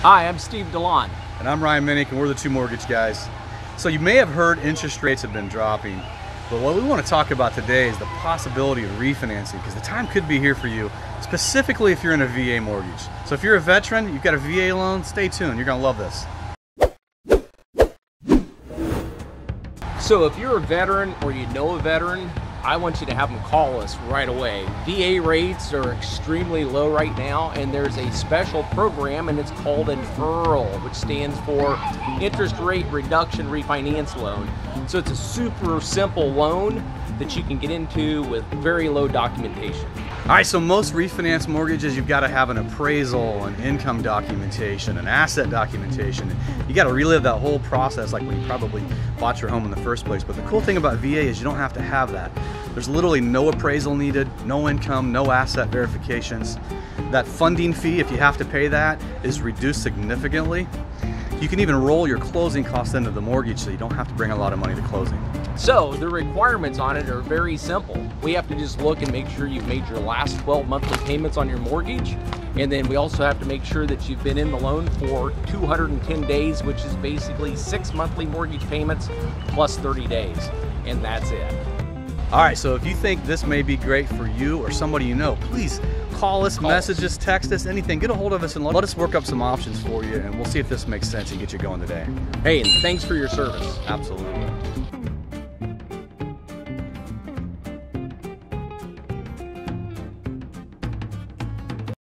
Hi, I'm Steve DeLon. And I'm Ryan Minnick, and we're the Two Mortgage Guys. So you may have heard interest rates have been dropping, but what we want to talk about today is the possibility of refinancing, because the time could be here for you, specifically if you're in a VA mortgage. So if you're a veteran, you've got a VA loan, stay tuned, you're going to love this. So if you're a veteran or you know a veteran, I want you to have them call us right away. VA rates are extremely low right now, and there's a special program, and it's called an Irrrl, which stands for Interest Rate Reduction Refinance Loan. So it's a super simple loan that you can get into with very low documentation. All right, so most refinance mortgages, you've got to have an appraisal, an income documentation, an asset documentation. You got to relive that whole process like when you probably bought your home in the first place. But the cool thing about VA is you don't have to have that. There's literally no appraisal needed, no income, no asset verifications. That funding fee, if you have to pay that, is reduced significantly. You can even roll your closing costs into the mortgage so you don't have to bring a lot of money to closing. So the requirements on it are very simple. We have to just look and make sure you've made your last 12 monthly payments on your mortgage. And then we also have to make sure that you've been in the loan for 210 days, which is basically 6 monthly mortgage payments plus 30 days. And that's it. All right, so if you think this may be great for you or somebody you know, please call us, message us, text us, anything. Get a hold of us and let us work up some options for you, and we'll see if this makes sense and get you going today. Hey, and thanks for your service. Absolutely.